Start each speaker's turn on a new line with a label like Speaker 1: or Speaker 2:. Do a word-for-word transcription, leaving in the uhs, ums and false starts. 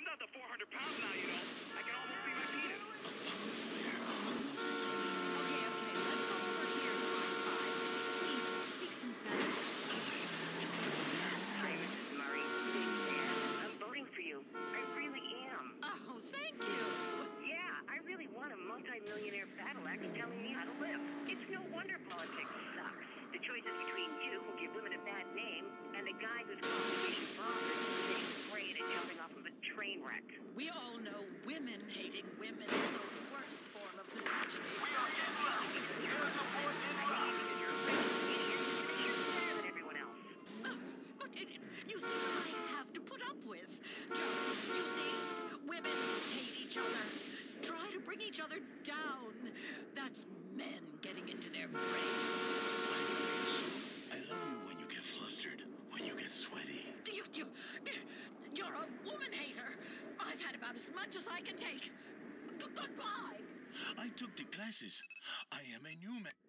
Speaker 1: not the four hundred pounds now, you know. I can almost see my penis.
Speaker 2: Okay, okay, let's go over here, Slime Five. Please, speak some sense.
Speaker 3: Hi, Missus Murray. Big fan. I'm voting for you. I really am.
Speaker 2: Oh, thank you.
Speaker 3: Yeah, I really want a multi-millionaire battle axe telling me how to live. It's no wonder politics sucks. The choices between you, who give women a bad name, and the guy whose qualifications for office is getting sprayed and jumping off of a train wreck.
Speaker 2: We all know women hating women is the worst form of misogyny.
Speaker 1: We are in luck. Your support is luck.
Speaker 3: You're a rich idiot. You're better than everyone else.
Speaker 2: Uh, but it, it, you see what I have to put up with. Joe, you see, women hate each other. Try to bring each other down. That's men getting into their brains.
Speaker 4: I love you when you get flustered, when you get sweaty.
Speaker 2: You, you, you're a woman hater. I've had about as much as I can take. G- goodbye.
Speaker 4: I took the classes. I am a new man.